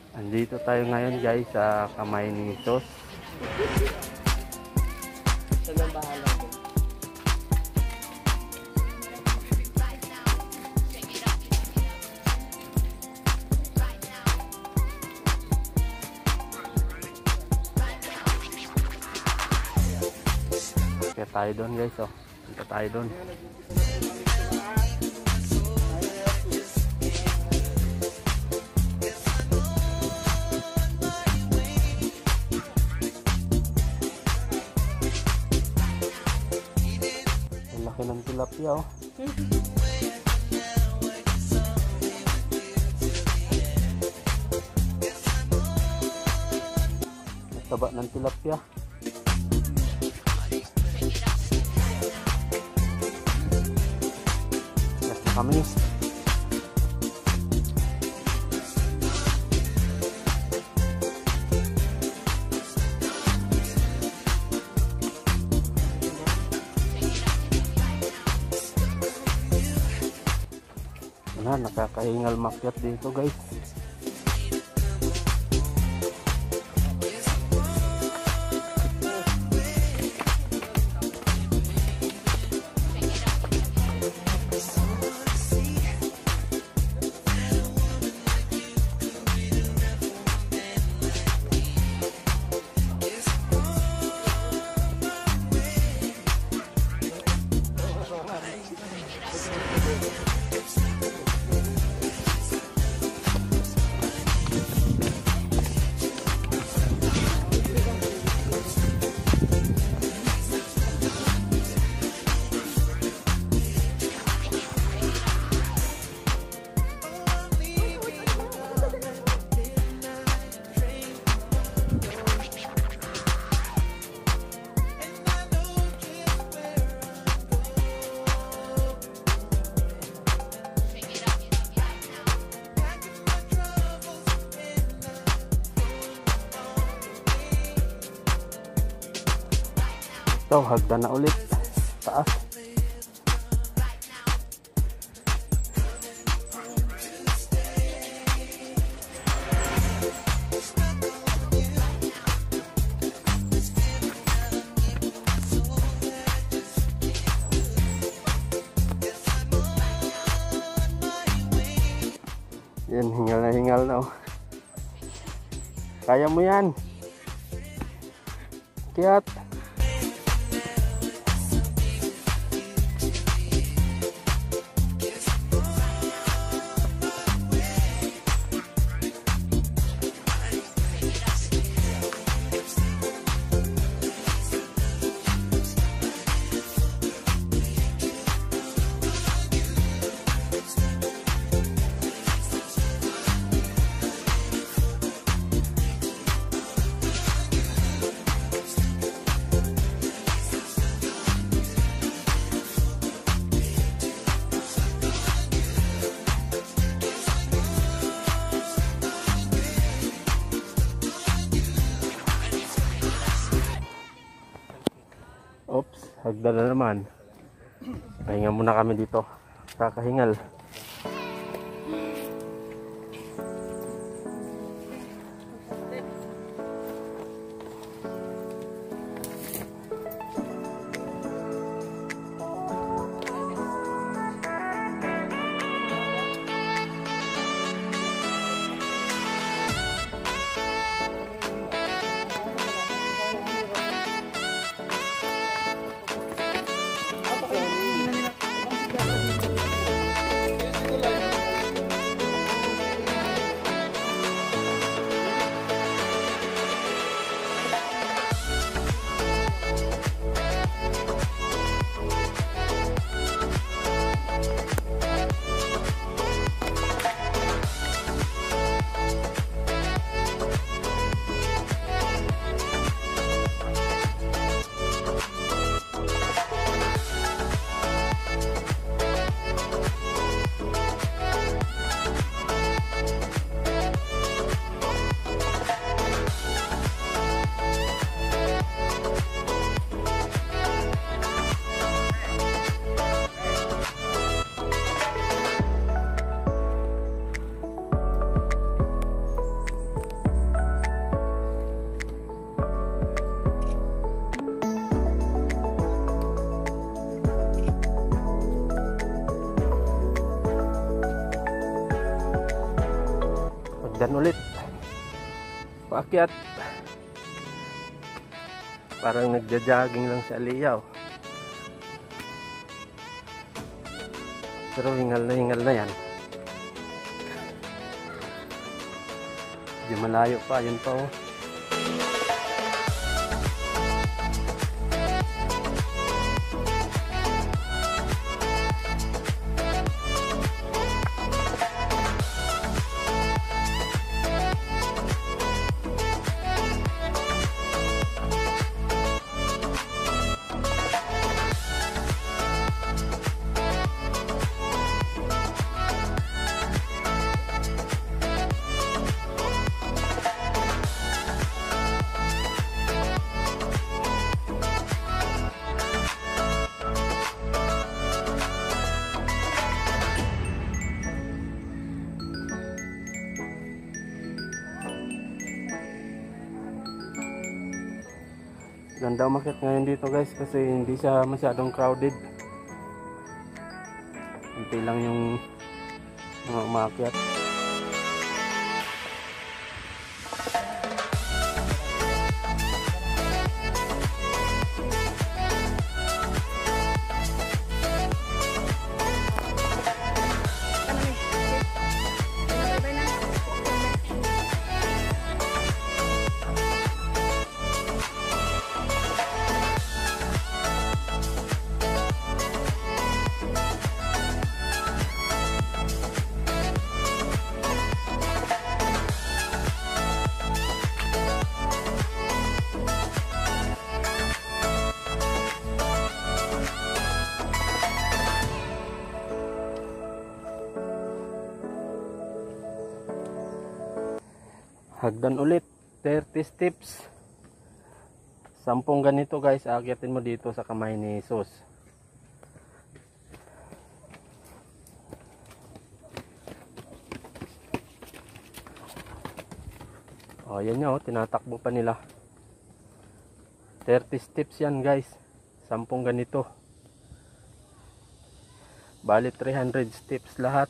Andito tayo ngayon guys sa kamay ni Sos. Siya nang bahala doon. Kaya tayo doon guys, oh. Punta tayo doon. Ang laki ng tilapia, oh. Ang taba ng tilapia. Kami. Wala, nakakahingal makyat dito guys. Ito, hagdan na ulit. Taas. Yan, hingal na, oh. Kaya mo yan. Kiat. Oops, hagdan na naman. Pahinga muna kami dito. Kakahingal. Hagdan ulit. Paakyat. Parang nagja-jogging lang si Aliyaw. Pero hingal na yan. Medyo malayo pa, yun pa oh. Ganda umakyat ngayon dito guys kasi hindi siya masyadong crowded. Kunti lang yung mga umakyat. Hagdan ulit 30 steps. 10 ganito guys, aakyatin mo dito sa kamay ni Jesus. Oh, yan nyo, tinatakbo pa nila. 30 steps yan guys. 10 ganito. Bali 300 steps lahat.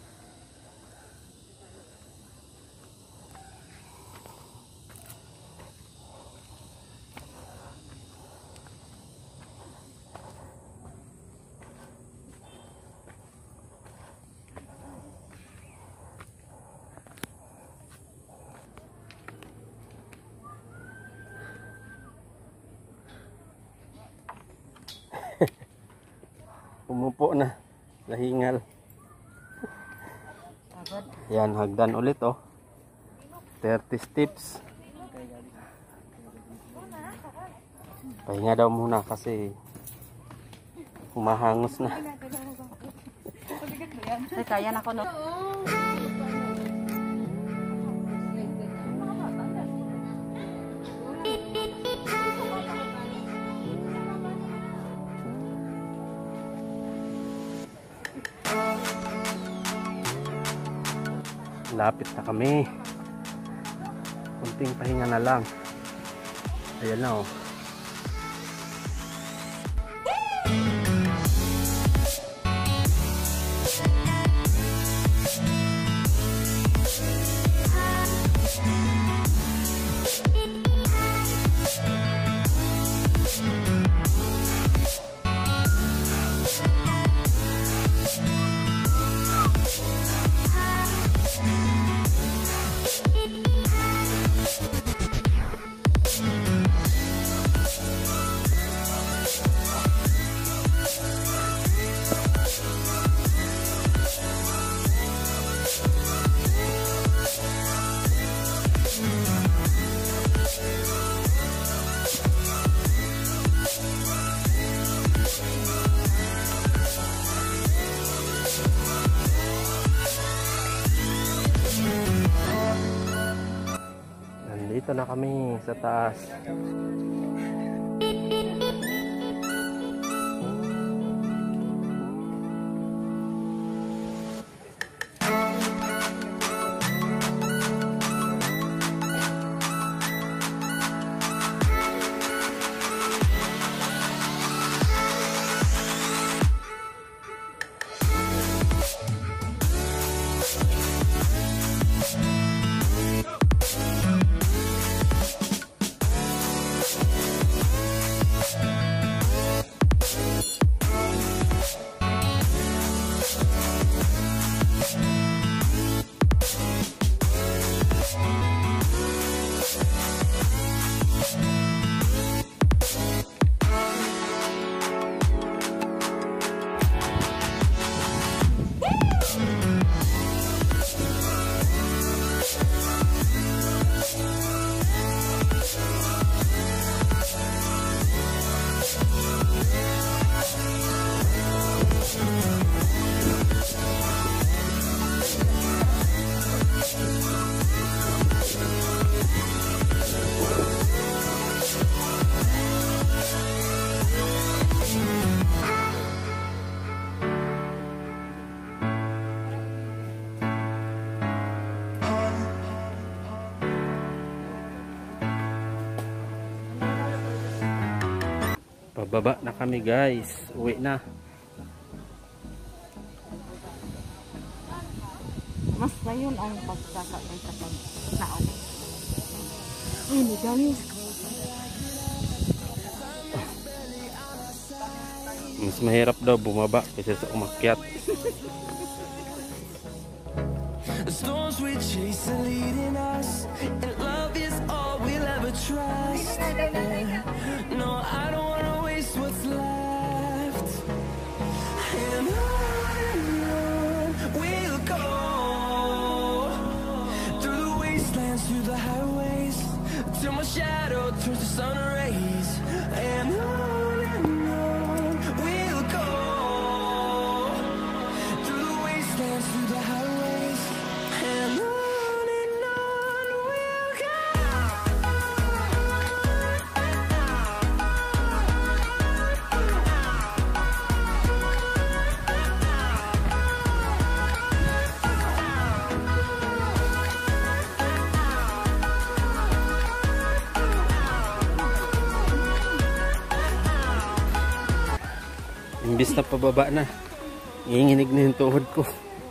Umupo na, nahingal. Yan, hagdan ulit oh. 30 steps. Pahinga daw muna kasi humahangos na. Ay, kaya na ko no. Lapit na kami. Kunting pahinga na lang. Ayan na oh. Nandito na kami sa taas. Pababa na kami guys. Uwi na. Mas ngayon ang pagsakay sa pagkaon. Ay, hindi galing. Mas mahirap daw bumaba kaysa sa umakyat. The storms we chase are leading us, and love is all we'll ever trust. Yeah. No, I don't wanna waste what's left. And on we'll go, through the wastelands, through the highways, till my shadow turns to sun rays. And on we'll go, through the wastelands, through the highways, and on we'll go. Imbis na pababa na, iinginig na yung tuhod ko.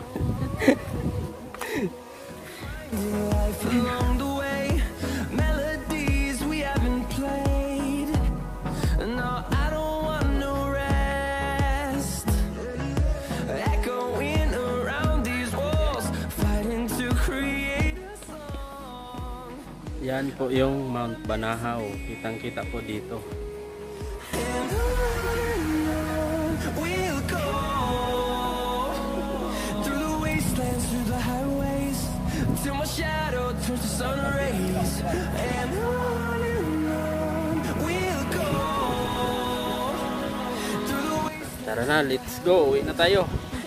Life along the way, melodies we haven't played. No, I don't want no rest. Echoing around these walls, fighting to create a song. Yan po yung Mount Banahaw. Kitang-kita po dito. And on we'll go, through the wastelands, through the highways, till my shadow turns to sun rays. And on we'll go, through the wastelands. Tara na, let's go. Uwi na tayo.